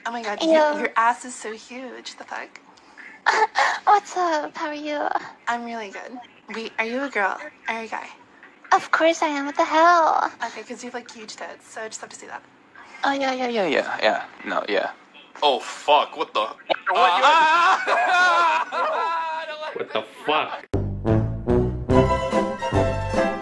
Oh my god, Yeah. your ass is so huge. The fuck? What's up? How are you? I'm really good. Are you a girl? Or are you a guy? Of course I am. What the hell? Okay, because you have like huge tits, so I just have to see that. Oh yeah. No, yeah. Oh fuck! What the? What the fuck